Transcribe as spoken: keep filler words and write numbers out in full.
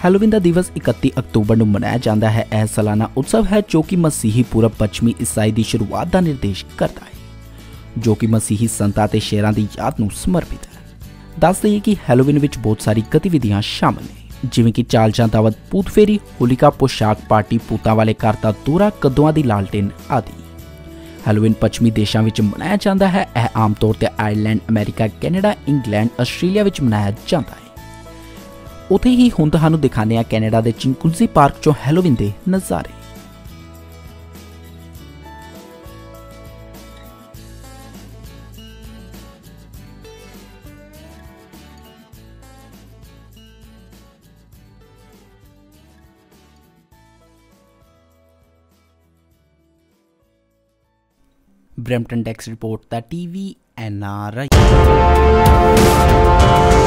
Halloween ਦਾ ਦਿਵਸ ਇਕੱਤੀ October ਨੂੰ ਮਨਾਇਆ ਜਾਂਦਾ ਹੈ। ਇਹ ਸਾਲਾਨਾ ਉਤਸਵ ਹੈ ਜੋ ਕਿ ਮਸੀਹੀ ਪੂਰਬ ਪੱਛਮੀ ਈਸਾਈ ਦੀ ਸ਼ੁਰੂਆਤ ਦਾ ਨਿਰਦੇਸ਼ ਕਰਦਾ ਹੈ, ਜੋ ਕਿ ਮਸੀਹੀ ਸੰਤਾਂ ਤੇ ਸ਼ੇਰਾਂ ਦੀ ਯਾਦ ਨੂੰ ਸਮਰਪਿਤ ਹੈ। ਦੱਸ ਦਈਏ ਕਿ ਹੈਲੋਵੀਨ ਵਿੱਚ ਬਹੁਤ ਸਾਰੀ ਗਤੀਵਿਧੀਆਂ ਸ਼ਾਮਲ ਨੇ, ਜਿਵੇਂ ਕਿ ਚਾਲ ਜਾਂ ਦਾਵਤ, ਭੂਤ ਫੇਰੀ, ਹੋਲਿਕਾ ਪੋਸ਼ਾਕ ਪਾਰਟੀ, ਭੂਤਾਂ ਵਾਲੇ ਘਰ ਦਾ ਦੌਰਾ, ਕੱਦੂਆਂ ਦੀ ਲਾਲਟੇਨ ਆਦਿ। ਹੈਲੋਵੀਨ ਪੱਛਮੀ ਦੇਸ਼ਾਂ ਵਿੱਚ ਮਨਾਇਆ ਜਾਂਦਾ ਹੈ। ਇਹ ਆਮ ਤੌਰ ਤੇ ਆਇਰਲੈਂਡ, ਅਮਰੀਕਾ, ਕੈਨੇਡਾ, ਇੰਗਲੈਂਡ, ਆਸਟ੍ਰੇਲੀਆ ਵਿੱਚ ਮਨਾਇਆ ਜਾਂਦਾ ਹੈ। ਉੱਥੇ ਹੀ ਹੁਣ ਤੁਹਾਨੂੰ ਦਿਖਾਉਂਦੇ ਹਾਂ ਕੈਨੇਡਾ ਦੇ ਚਿੰਕੁਲਜ਼ੀ ਪਾਰਕ 'ਚੋਂ ਹੈਲੋਵੀਨ ਦੇ ਨਜ਼ਾਰੇ। ਬਰੈਂਪਟਨ ਡੈਕਸ ਰਿਪੋਰਟ ਦਾ ਟੀਵੀ ਐਨ ਆਰ ਆਈ।